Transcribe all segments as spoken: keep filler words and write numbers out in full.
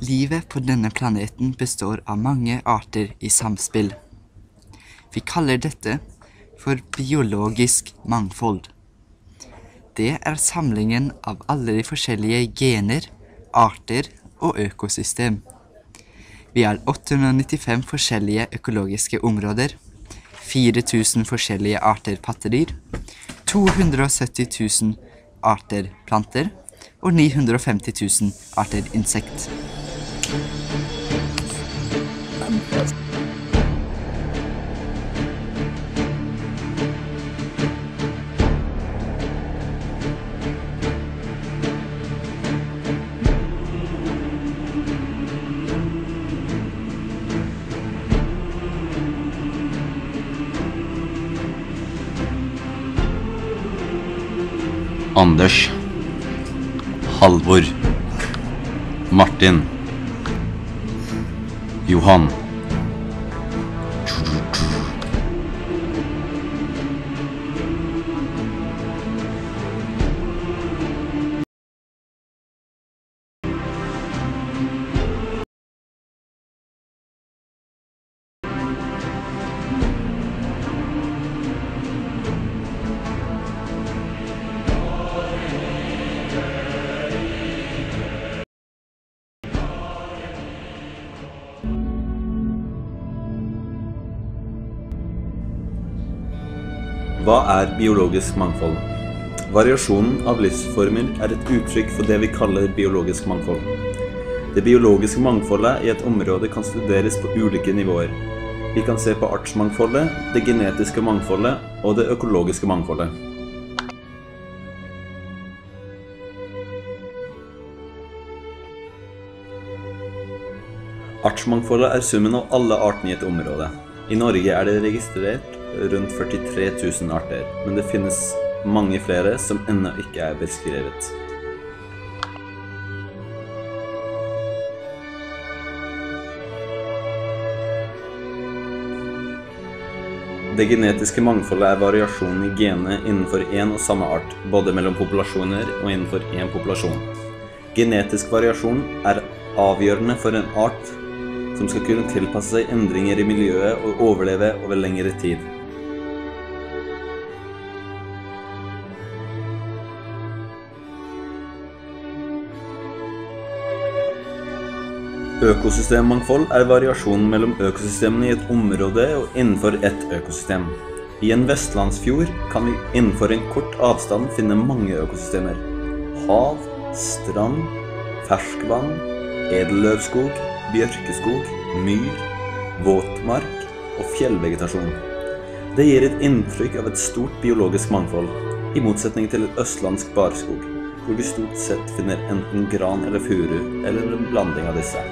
Livet på denne planeten består av mange arter i samspill. Vi kaller dette for biologisk mangfold. Det er samlingen av alle de forskjellige gener, arter og økosystem. Vi har åtte hundre nittifem forskjellige økologiske områder, fire tusen forskjellige arter pattedyr, to hundre sytti tusen arter planter og ni hundre femti tusen arter insekt. Anders, Halvor, Martin, Johan. Hva er biologisk mangfold? Variasjonen av livsformer er et uttrykk for det vi kaller biologisk mangfold. Det biologiske mangfoldet i et område kan studeres på ulike nivåer. Vi kan se på artsmangfoldet, det genetiske mangfoldet og det økologiske mangfoldet. Artsmangfoldet er summen av alle artene i et område. I Norge er det registrert rundt førtitre tusen arter, men det finnes mange flere som ennå ikke er beskrevet. Det genetiske mangfoldet er variasjon i genene innenfor en og samme art, både mellom populasjoner og innenfor en populasjon. Genetisk variasjon er avgjørende for en art som skal kunne tilpasse seg endringer i miljøet og overleve over lengre tid. Økosystemmangfold er variasjonen mellom økosystemene i et område og innenfor et økosystem. I en vestlandsfjord kan vi innenfor en kort avstand finne mange økosystemer. Hav, strand, ferskvann, edelløvskog, bjørkeskog, myr, våtmark og fjellvegetasjon. Det gir et inntrykk av et stort biologisk mangfold, i motsetning til et østlandsk barskog, hvor vi stort sett finner enten gran eller furu, eller en blanding av disse.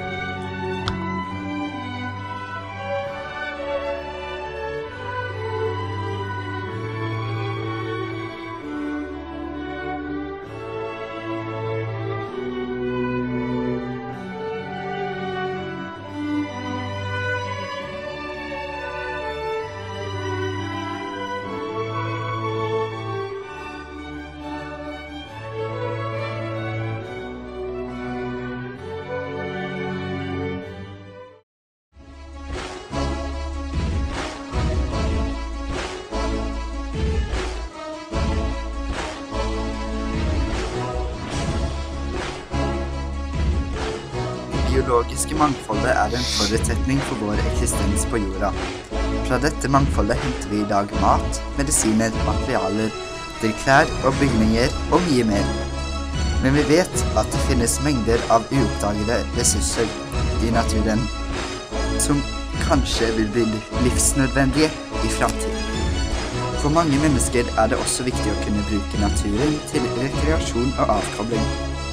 Det biologiske mangfoldet er en forutsetning for vår eksistens på jorda. Fra dette mangfoldet henter vi i dag mat, medisiner, materialer, til klær og bygninger og mye mer. Men vi vet at det finnes mengder av uoppdagede ressurser i naturen som kanskje vil bli livsnødvendige i fremtiden. For mange mennesker er det også viktig å kunne bruke naturen til rekreasjon og avkobling.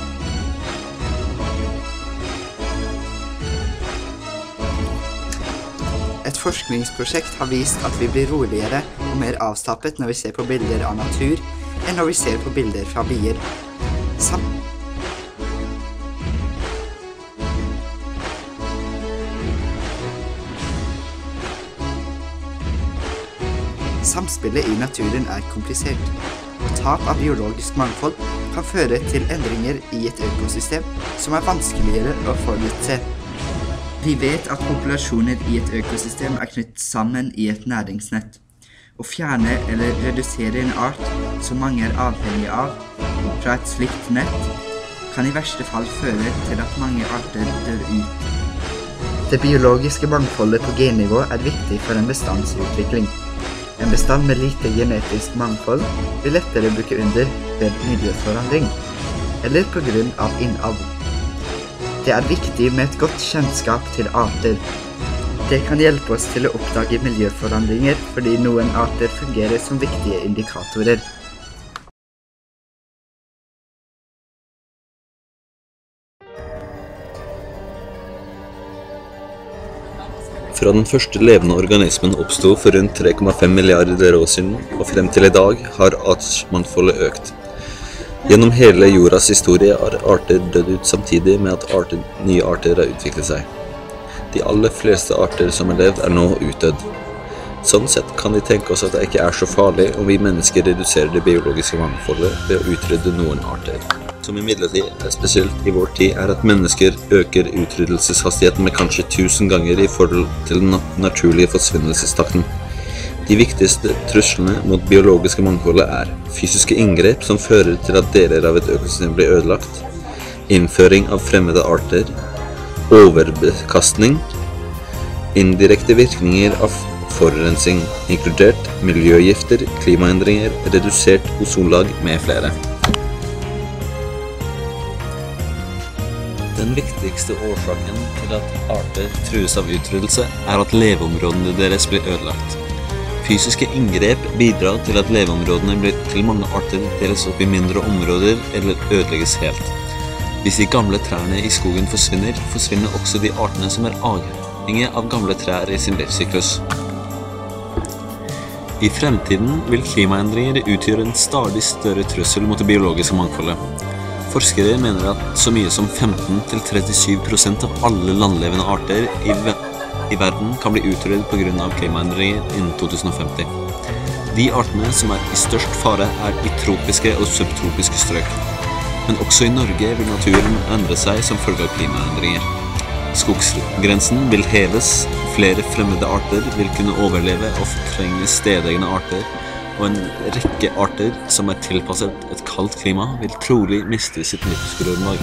Et forskningsprosjekt har vist at vi blir roligere og mer avslappet når vi ser på bilder av natur, enn når vi ser på bilder fra bier. Sam Samspillet i naturen er komplisert, og tap av biologisk mangfold kan føre til endringer i et økosystem som er vanskeligere å forutse. Vi vet at populasjoner i et økosystem er knyttet sammen i et næringsnett. Å fjerne eller redusere en art som mange er avhengige av fra et slikt nett, kan i verste fall føre til at mange arter dør ut. Det biologiske mangfoldet på gennivå er viktig for en bestandsutvikling. En bestand med lite genetisk mangfold vil lettere bukke under ved miljøforandring, eller på grunn av innavl. Det er viktig med et godt kjennskap til arter. Det kan hjelpe oss til å oppdage miljøforandringer fordi noen arter fungerer som viktige indikatorer. Fra den første levende organismen oppstod for rundt tre komma fem milliarder år siden, og frem til i dag har artsmangfoldet økt. Gjennom hele jordas historie har arter dødd ut samtidig med at arter, nye arter har utviklet seg. De aller fleste arter som har levd er nå utdødd. Sånn sett kan vi tenke oss at det ikke er så farlig om vi mennesker reduserer det biologiske mangfoldet ved å utrydde noen arter. Som imidlertid er spesielt i vår tid, er at mennesker øker utryddelseshastigheten med kanskje tusen ganger i forhold til den naturlige forsvinnelsestakten. De viktigste truslene mot biologiske mangfoldet er fysiske inngrep som fører til at deler av et økosystem blir ødelagt, innføring av fremmede arter, overbekastning, indirekte virkninger av forurensning, inkludert miljøgifter, klimaendringer, redusert ozonlag med flere. Den viktigste årsaken til at arter trues av utryddelse er at leveområdene deres blir ødelagt. Fysiske inngrep bidrar til at leveområdene blir til mange arter deles opp i mindre områder eller ødelegges helt. Hvis de gamle trærne i skogen forsvinner, forsvinner også de artene som er avhengige av gamle trær i sin livssyklus. I fremtiden vil klimaendringer utgjøre en stadig større trussel mot det biologiske mangfoldet. Forskere mener at så mye som femten til trettisju prosent av alle landlevende arter i, i verden kan bli utryddet på grunn av klimaendringer innen to tusen og femti. De artene som er i størst fare er i tropiske og subtropiske strøk. Men også i Norge vil naturen endre seg som følge av klimaendringer. Skogsgrensen vil heves, flere fremmede arter vil kunne overleve og fortrenge stedegne arter, og en rekke arter som er tilpasset et kaldt klima vil trolig miste sitt livsgrunnlag.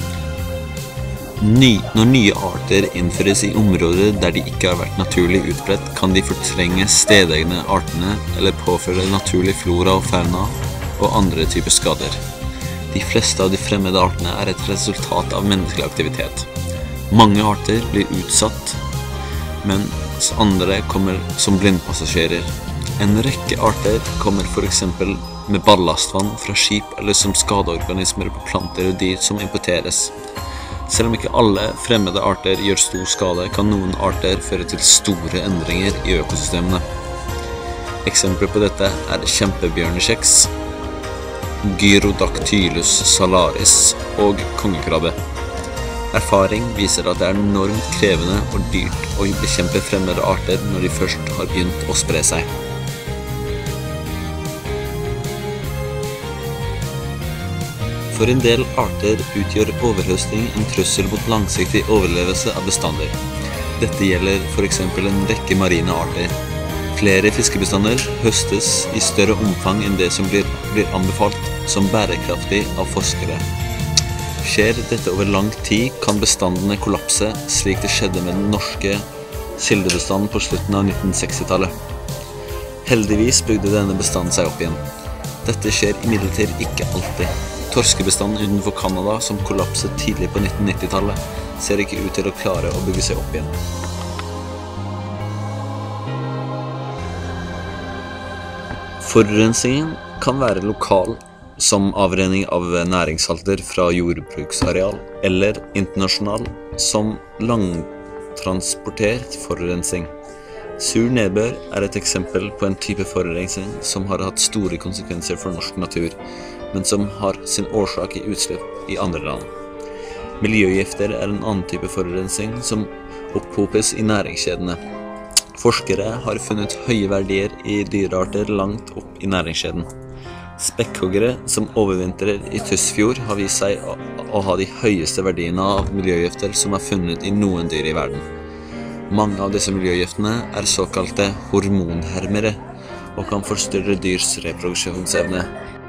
Ny, når nye arter innføres i områder der de ikke har vært naturlig utbredt, kan de fortrenge stedegne artene eller påføre naturlig flora og fauna og andre typer skader. De fleste av de fremmede artene er et resultat av menneskelig aktivitet. Mange arter blir utsatt, mens andre kommer som blindpassasjerer. En rekke arter kommer for eksempel med ballastvann fra skip eller som skadeorganismer på planter og dyr som importeres. Selv om ikke alle fremmede arter gjør stor skade, kan noen arter føre til store endringer i økosystemene. Eksempler på dette er kjempebjørnekjeks, Gyrodactylus salaris og kongekrabbe. Erfaring viser at det er enormt krevende og dyrt å bekjempe fremmede arter når de først har begynt å spre seg. For en del arter utgjør overhøsting en trussel mot langsiktig overlevelse av bestander. Dette gjelder for eksempel en rekke marine arter. Flere fiskebestander høstes i større omfang enn det som blir, blir anbefalt som bærekraftig av forskere. Skjer dette over lang tid, kan bestandene kollapse, slik det skjedde med den norske sildebestanden på slutten av nitten sekstitallet. Heldigvis bygde denne bestanden seg opp igjen. Dette skjer imidlertid ikke alltid. Torskebestanden utenfor Canada, som kollapset tidlig på nitten nittitallet, ser ikke ut til å klare å bygge seg opp igjen. Forurensningen kan være lokal, som avrenning av næringssalter fra jordbruksareal, eller internasjonal, som langtransportert forurensning. Sur nedbør er et eksempel på en type forurensning som har hatt store konsekvenser for norsk natur, men som har sin årsak i utslipp i andre land. Miljøgifter er en annen type forurensning som opphopes i næringskjedene. Forskere har funnet høye verdier i dyrearter langt opp i næringskjeden. Spekkhoggere som overvintrer i Tysfjord har vist seg å, å ha de høyeste verdiene av miljøgifter som er funnet i noen dyr i verden. Mange av disse miljøgiftene er såkalte hormonhermere og kan forstyrre dyrs reproduksjonsevne.